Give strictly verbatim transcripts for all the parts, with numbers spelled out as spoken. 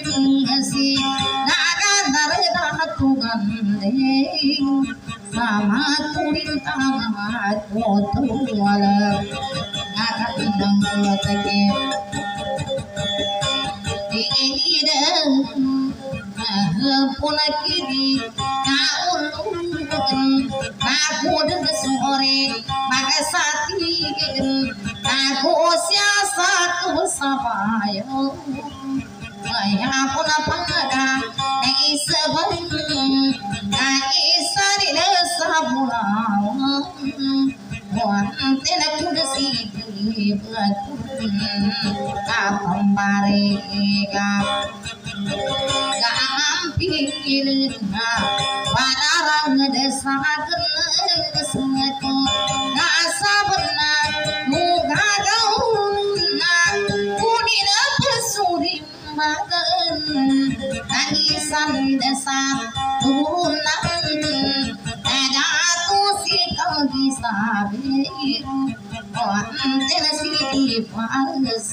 si naga darda tugande sama turin tangat tuwala naga nangate ida punakiri kaulun aku dengan sore magasati aku siasatu sabayo saya pun pada isabun isari lesabulau wanti nak desi betul kapambare kap gampirna barang desa kenesatu nasabna muga gauna kunina pesuri magen tangisan desa turunan ada tu si kau disabi wanti nasi panas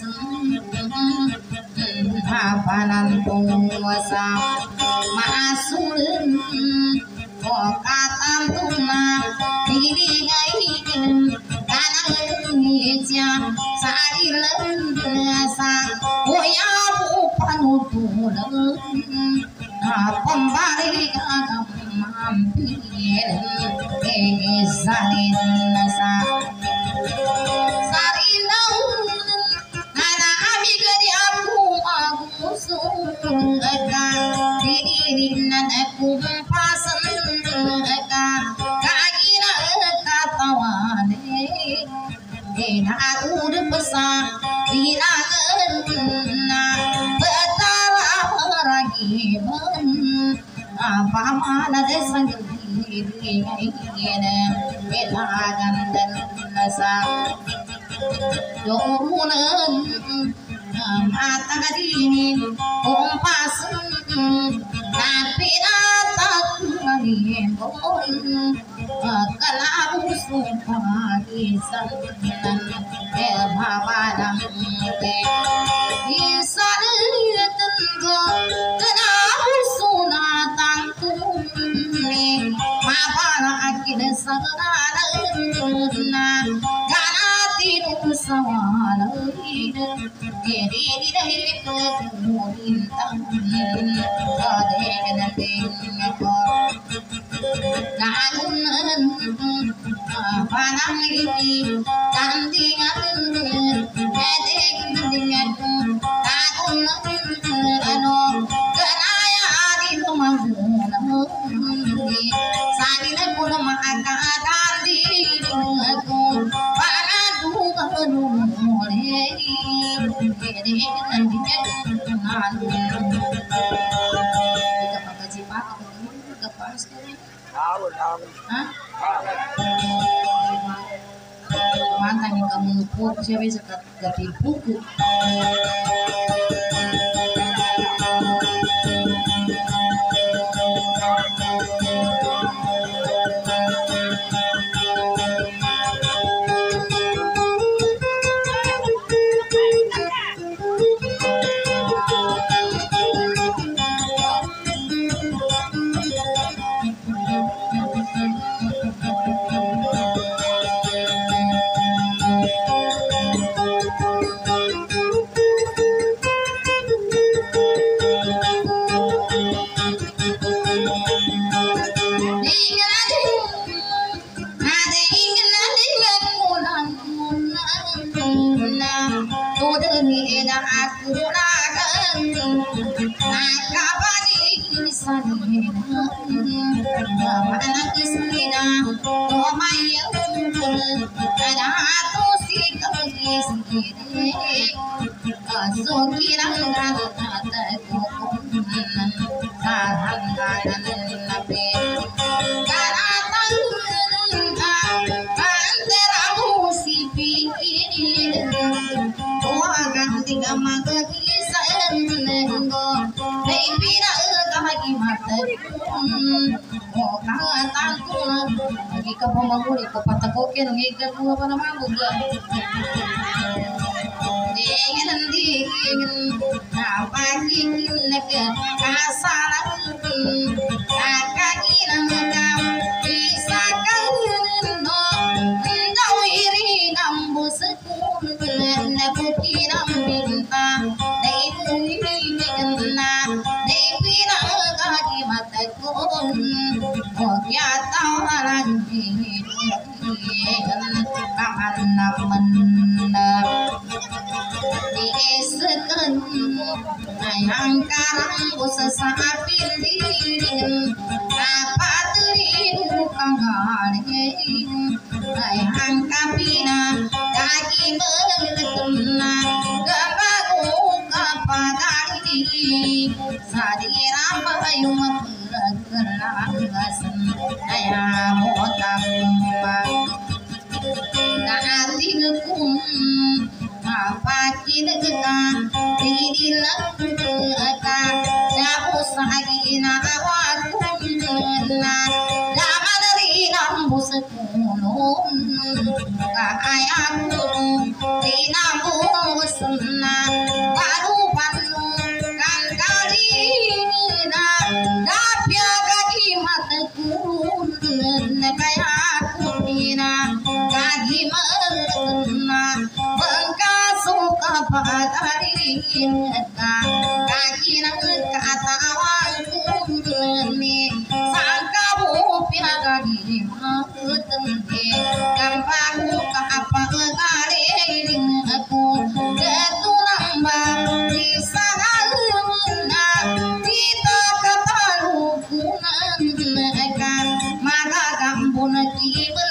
hapanan penguasa masulun kokatan tuna diri ngain tanang ngeja sarilen sa oya panutulen pembari agam mampir esalin sa dirinan aku pasan ka kagina katawane dina aku depesa dina na betala ragi ben apa mana desang diri ngene belagan dan nasa domunan mata dini kompas tapi datang lagi pun kalau sumpah kisah dan berbahalang di sana tentu kenapa sunatan tuni mapalah akhir sana karena tidur sawal diri diri kemudian namun panang ini tandingan edek dengan takun ano kenaya di rumah sani pun mengangkat diriku panadu kepenuh diri mantan yang kamu luput siapa bisa ganti buku dengan dingin apa ingin ke kasaran kakak inang kau bisa kangen no engkau iri nambu sekun nabuki nambinta dewi dengan dewi nagagi matakun oh ya tawaran kaman naman diiskan ayang karang usasapin dirin dapat ribu panggaling ayang kapina dagi mengetuna gabagu kapadari sadira payung menggelagasan ayang motam Naatinukum Mapakin ka Ridilang ka Tapos ginagawa na Laman rin ang busakulong Kaya ko Tinabos na Palu-palo Kangarin na Dapya kagimatakun Kaya ko na Gimana bengkasuka padarin ka kakinang katawan kuleni sangka bupia gadi mautente kampaku apa garing aku ketulang bang di sana kita ketalukunan ka maka kampun kibel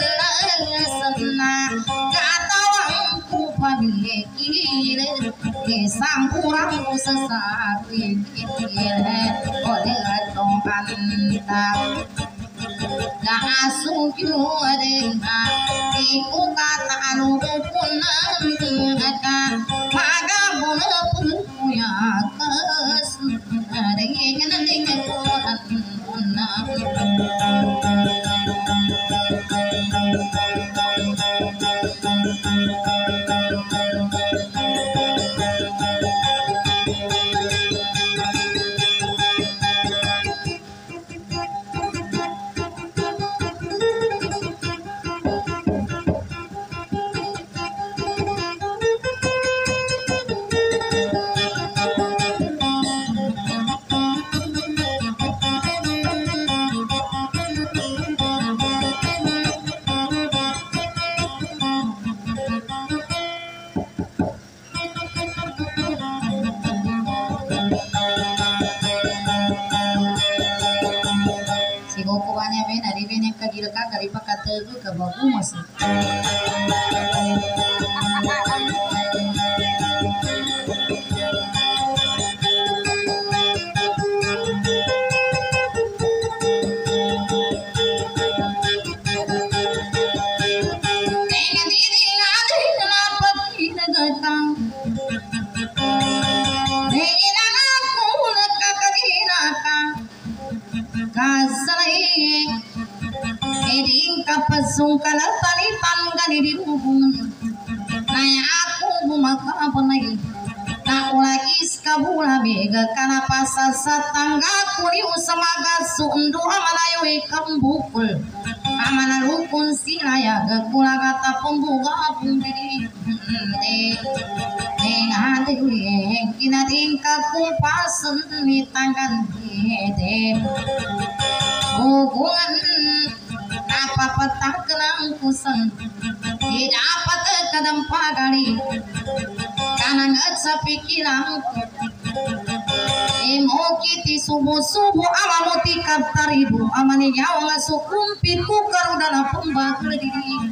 katawangku paglikir sampuran sesakit oleh tongkanta langsung juadena iku kata anu punan ka maga bona punya kes dengan dengan punan dari pakategu ke babu masih Pasungkala tali tanggani di hubungan naya aku bumaka apa lagi tak lagi skabula bega karena pasal satangga kuri usamaga sundu amalayo ikam bukul amana rukun silaya gekula kata pembuka pundiri eh hati kina tingkat kumpasen di tangan dede hubungan apa petah kelang kusen tidak dapat kadang pagari karena nggak pikiran emo kiti subuh subuh amamuti kaptaribu amani jauh ngasuk kumpit kukar dalam pembakar diri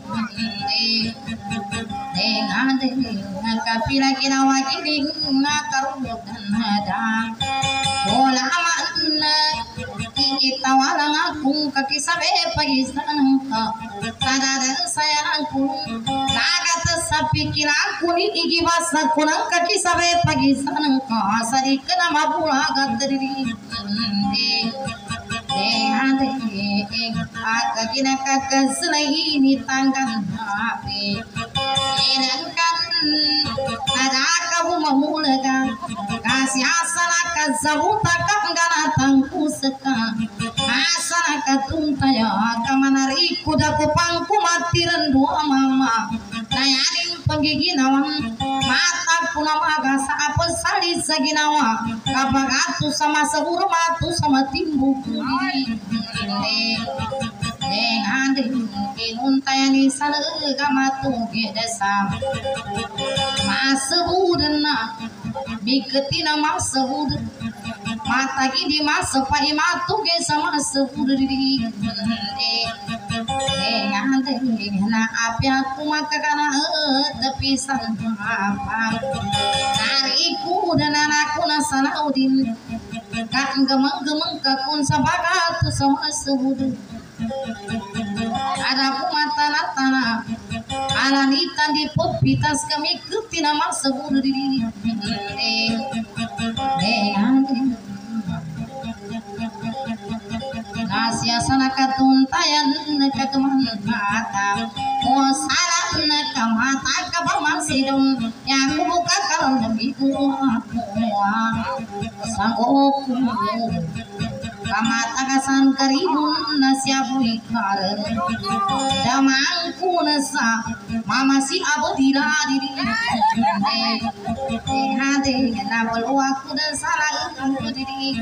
dengan dengan kapila kina wakili ngakarudan ada bola amanna kita walang aku kaki sabe pagi sanangka sadar saya aku lagat sapi kira aku ni igi basa kunang kaki sabe pagi sanangka sari kena mabula gadri eh ade kaki nak kakas lagi ni tangkan api enangkan ada kamu mahulaga kasih asana kazabuta kangana tangku seka asana katuntaya kamanari kuda kupangku matiran dua mama nayanin penggiginawan mata punamaga sa apa sali saginawa kapagatu sama sehurmatu sama timbu dengan inuntayani salaga matuge desa masebudna biketina masebud mata gidi masepai matuge sama sebudri dengan na api aku maka kana tepi apa nariku dan anakku nasanaudin kan gemeng-gemeng kakun sabagatu sama sebudri ada aku mata natana alanitan di popitas kami ketina masebudri dengan Nasyasana katuntayan katumata o saran kamata kapamasidum yang buka kalau demi kuah sanggup kamata kasan karibun nasyabu ikar damangku nasa mama si abu dira diri hade nabal aku dan salah aku diri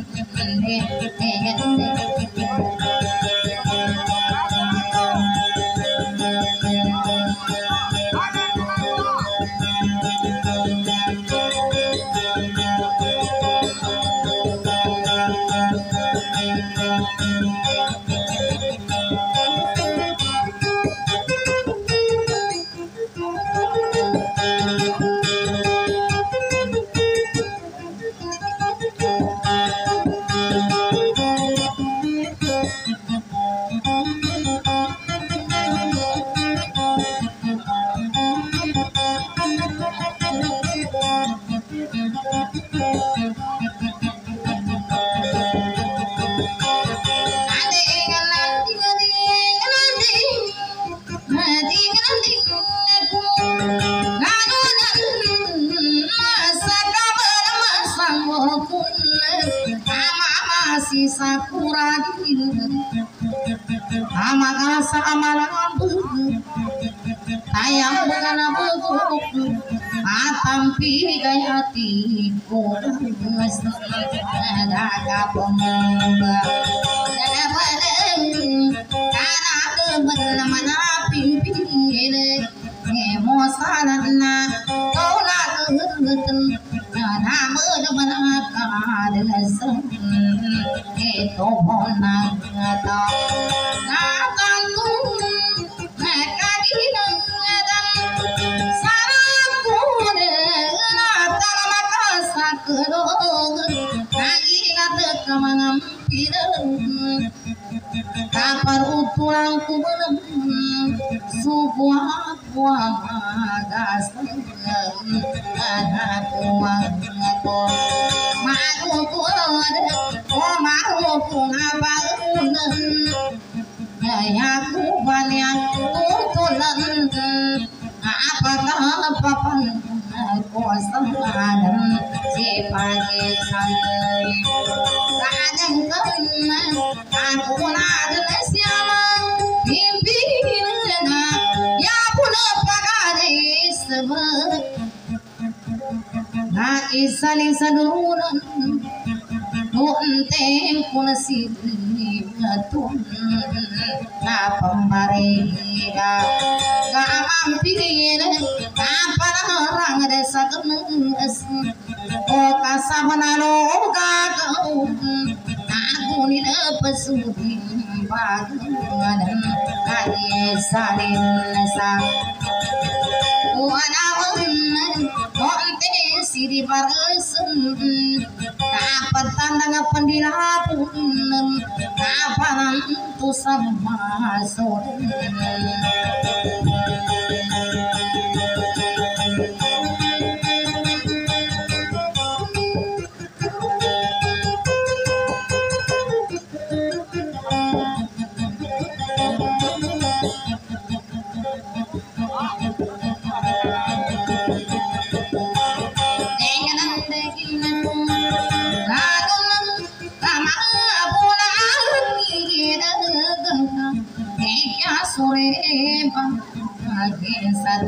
sakura amakasa amalambu ayam bukan abu atampi gayatiku ada kapong karena teman-teman pimpin emosanana kau nak nama depan akal itu honang ngata ngatantu mereka dinang saraku ngata maka sakedong lagi ngata kamangampireng kapar utulang kubelem subuah buang agas ada kuang ngato malu kuang oh malu kuang ya ku banyak utulan apakah papan kosong dan si pagi santai kadang kena aku nada siapa pimpinan ya pun pakai sebab na isani saduran nunteng pun si batun na pembariga kamampir kapan orang desa kenes o kasabanalo kau aku ni pesudi bagan kaya salin sa wanawan konte siri baresen kapan tandang pendirapun kapan tu sama sore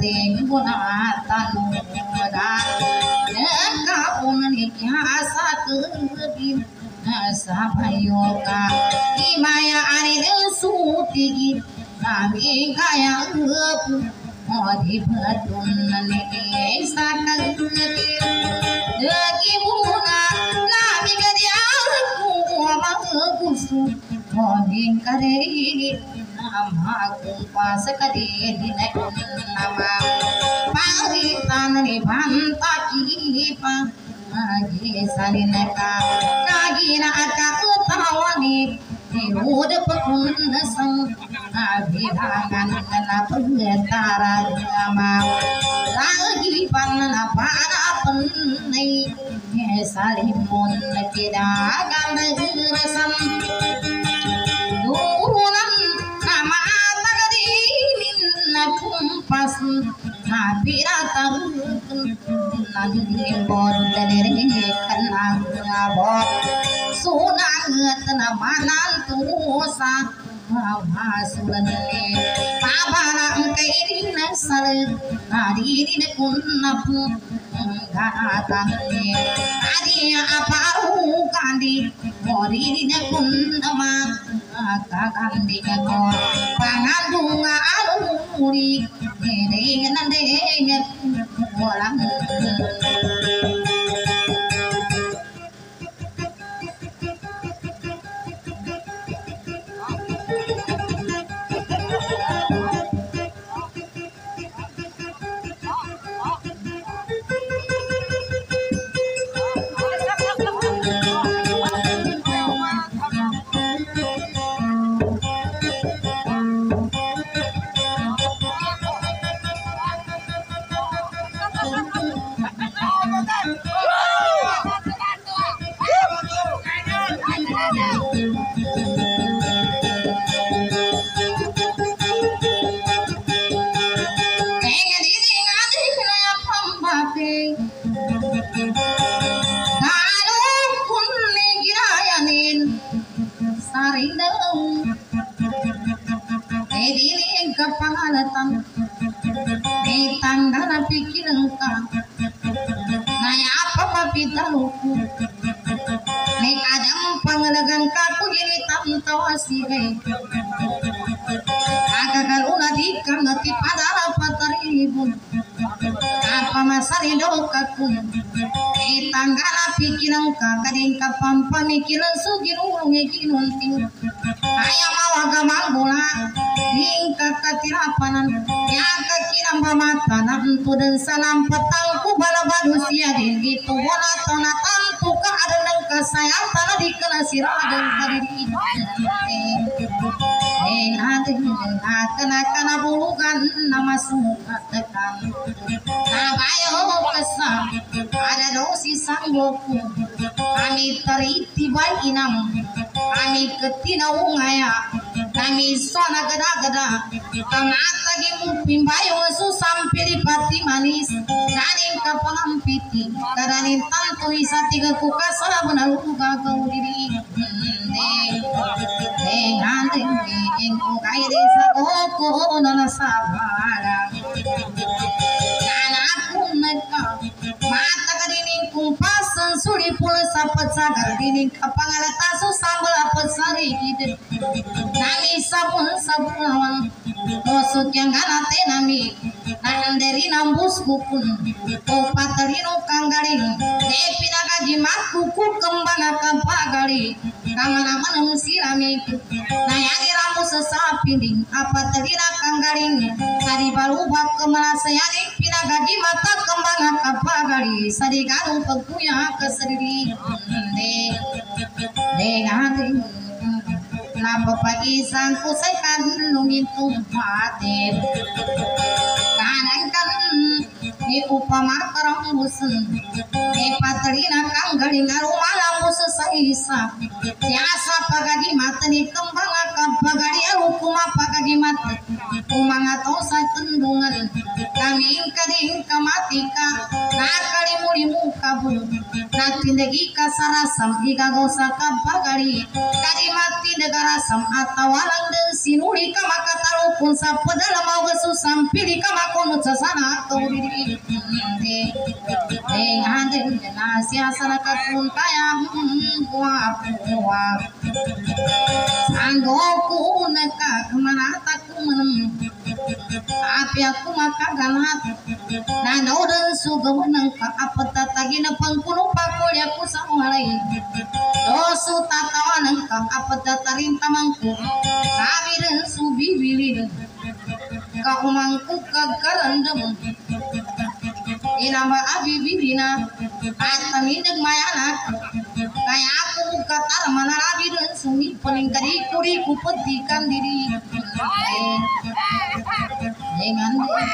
kading bunatan muda nekapun asa kebin sabayoka imaya anil suti kami kaya epu odi betun niki sakal deki bunga kami kadiaku amagusu odi kare nama kumpas kadin nama paritan ni bantaki pa agi salinaka kagina aka utawani diud pekun sang abirangan na pengetara nama lagi panna pana penai salimun tidak gamresam durunan nama takdimin na kumpas nabiratan nadi bodere kenang abot sunanget namanan tusa masulane pabarang kairi nasal nadi di kunnapu gatane adia aparu kandi mori di kunnama kakandi ko pangandunga aluri ene nande walang kepangalatan di tangga pikir engkau naya apa papita luku nek adam pangalagang kaku ini tamtawasi agak kaluna dikam nati padara pataribun apa masari dokaku di tangga pikir engkau kading kapam pamikiran sugirulungi kinunting ayam awagamang bola hingga ketirapanan yang kekiram pamatanan tu dan salam petangku bala badusia gitu wala tona tantu ka adang kasayang tanah dikena siradeng kadiri eh adeng kena kena bulugan nama suka tekan nabayo kesam ada dosi sanggoku kami teriti baik inam kami ketina ungaya kami sona gada-gada kamata gimu pimbayo su sampiri pati manis kaning kapampiti kadanin tanto isa tiga kuka sana benar kuka kau diri eh ande engku kai desa koko nana sabara anakku neka mata kadining kumpas suri pula sapat sagar dining kapangalata su sambal apa sari gitu nami sabun sabun awang tosuk yang ganate nami nanderi nambus kukun o patarino kanggaring depi naga jimat kuku kembang kapagali kamana manung sirami nayani ramu sesapinding apa terina kanggaring hari baru bak kemana sayani pinaga jimat kembang kapagali sari garu pekuya kesediri de de ngati napa pagi sangku sekan lungin tumpate kanan kan di upama karang musen di patrina kang galing arumala musen saisa tiasa pagagi matani kembang akap pagari arukuma pagagi mat umanga tosa tendungan kami kading kamatika nakali muri muka bu Natindagi kasarasam igagosa kabagari kaimati negarasam atawalang dan sinuli kamakatalupun sa padalamaw susam pili kamakunut sa sana tawiri dengan nasya sana katuntayang kuap-kuap sanggoku nakakamanataku menem tapi aku maka ganat nanaw dan sugaw ng kaapatatagi na pangkuno pakul aku sama lain dosu tatawa ng kaapatatarin tamangku kami dan subibili kaumangku kagarandam inamba abibirina at tamindag mayanak kaya aku katar manarabi dan sungi paling tadi kuri kupetikan diri dengan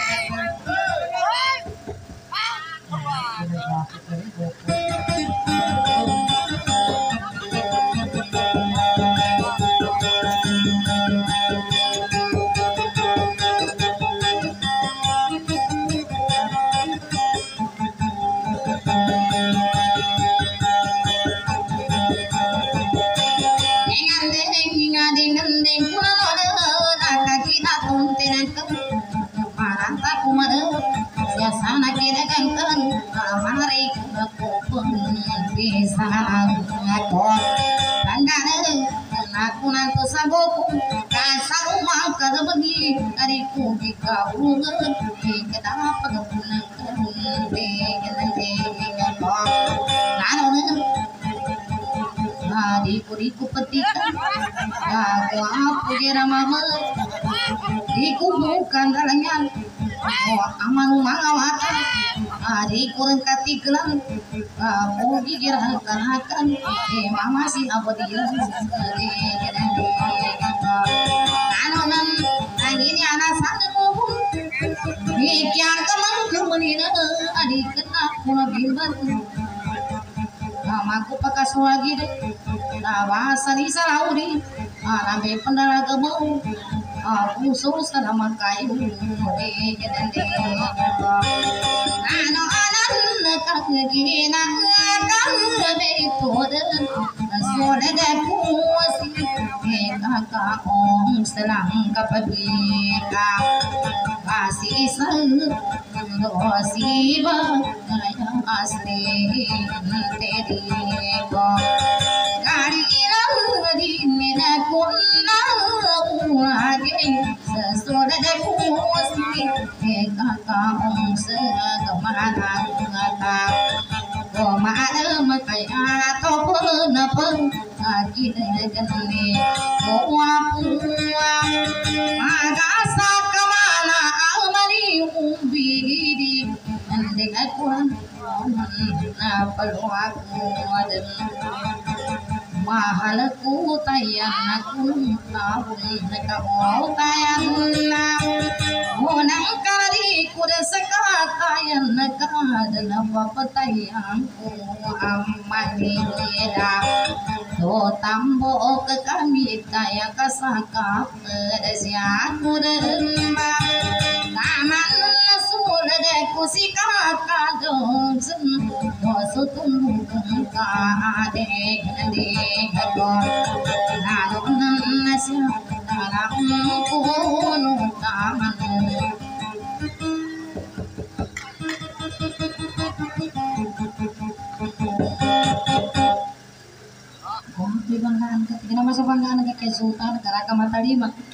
sana kira ganteng mari aku pun bisa aku bangga aku nanti saboku kasar rumah kada bagi dariku jika bunga kita pagpunan de de nanu di kuriku petikan aku aku kira mama iku bukan dalangan oh aman mangawat hari kurang katiglan mau gigirhan kanakan eh mama si abadilan kanonan angini anak sana ngomong mikir kemang kemenina adik kena kuna bimban mamaku pakas lagi deh bahasa di salauri anak pendala gemau aku susah sama kayu ano anan nakagina kang beitod sole de pusi kakaong selang kapabika kasih sang dosiba kaya asli teriko gari ilang di mina kunna sesudah dari pusi kakaong segamana ngata komada makaya topun napun akide gani koapua magasa kamana almari umbiri andeng aku na paluaku aden mahalku tayan aku tahun kau tayan monang kari kuda sekatayan kada apa tayanku amani leda to tambo ke kami taya kasakap desya kudemba taman sudah deku sikaka dongsen dosutung kade de gor nanu nasya tanam kuno taman Banggaan ketika masa banggaan ke Sultan karena kamar tadi mah